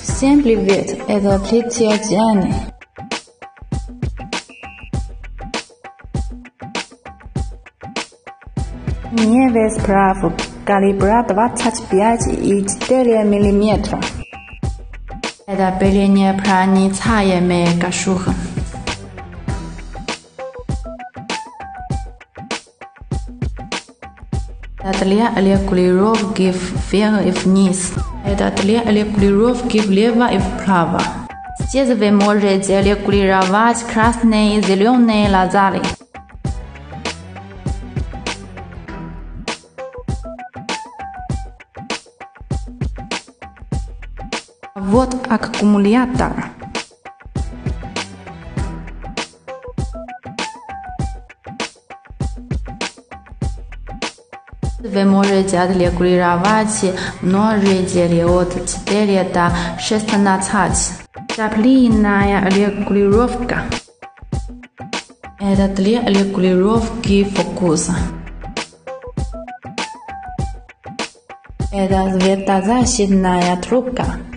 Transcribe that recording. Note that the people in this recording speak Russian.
Всем привет, это Плетья Дианы. Имеет справку калибра 25,4 мм. Это перепроницаемый кожух. Это для регулировки вверх и вниз. Это для регулировки влево и вправо. Здесь вы можете регулировать красные и зеленые лазали. Вот аккумулятор. Вы можете отрегулировать множители от 4 до 16. Запыльная регулировка. Это для регулировки фокуса. Это светозащитная трубка.